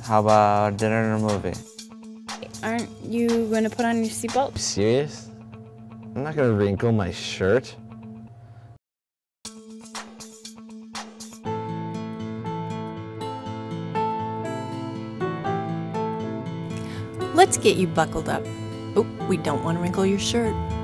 How about dinner and a movie? Aren't you going to put on your seatbelt? Serious? I'm not gonna wrinkle my shirt. Let's get you buckled up. Oh, we don't want to wrinkle your shirt.